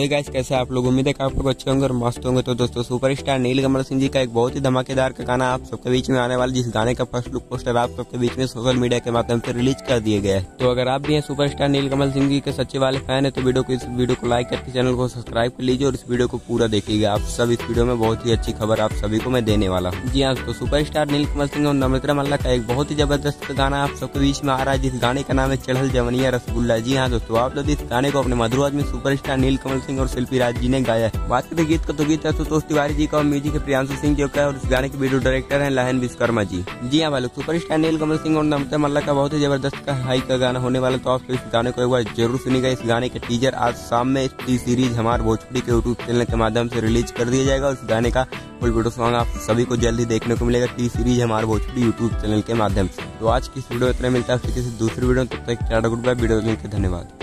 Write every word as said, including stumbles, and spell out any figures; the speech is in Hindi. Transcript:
हे गाइस, कैसे आप लोग? उम्मीद है कि आप लोग अच्छे होंगे और मस्त होंगे। तो दोस्तों, सुपरस्टार नीलकमल सिंह जी का एक बहुत ही धमाकेदार का गाना आप सबके बीच में आने वाला, जिस गाने का फर्स्ट लुक पोस्टर आप सबके बीच में सोशल मीडिया के माध्यम से रिलीज कर दिए गया है। तो अगर आप भी हैं सुपरस्टार नीलकमल सिंह जी के सच्चे वाले फैन है तो वीडियो को इस वीडियो को लाइक करके चैनल को सब्सक्राइब कर लीजिए और इस वीडियो को पूरा देखिएगा। आप सब इस वीडियो में बहुत ही अच्छी खबर आप सभी को मैं देने वाला हूँ। जी हाँ, तो सुपरस्टार नीलकमल सिंह और नम्रता मल्ला का एक बहुत ही जबरदस्त गाना आप सबके बीच में आ रहा है, जिस गाने का नाम है चढ़ल जवनिया रसगुल्ला। जी हाँ दोस्तों, आप लोग इस गाने को अपने मधुर आवाज में सुपरस्टार नीलकमल सिंह और शिल्पी राज जी ने गाया है। बात करते गीत का तो गीत है सुतोष तिवारी जी का और म्यूजिक है प्रियांशु सिंह जी का और इस गाने के वीडियो डायरेक्टर हैं लहन विश्वकर्मा जी। जी हाँ भाई, सुपरस्टार नीलकमल सिंह और नम्रता मल्ला का बहुत ही जबरदस्त का हाई का गाना होने वाला, तो आप इस गाने को एक बार जरूर सुनिएगा। इस गाने के टीजर आज शाम में टी सीरीज हमारे भोजपुरी के यूट्यूब चैनल के माध्यम से रिलीज कर दिया जाएगा। इस गाने का फुल वीडियो सॉन्ग आप सभी को जल्दी देखने को मिलेगा टी सीरीज हमारे भोजपुरी यूट्यूब चैनल के माध्यम से। तो आज की इस वीडियो इतना मिलता है किसी दूसरी वीडियो, तब तक टाटा गुड बाय। वीडियो के धन्यवाद।